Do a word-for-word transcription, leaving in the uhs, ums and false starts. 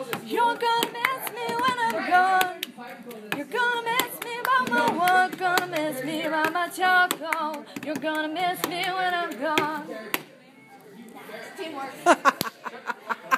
You're gonna miss me when I'm gone. You're gonna miss me by my wood. Gonna miss me by my charcoal. You're gonna miss me when I'm gone. Teamwork.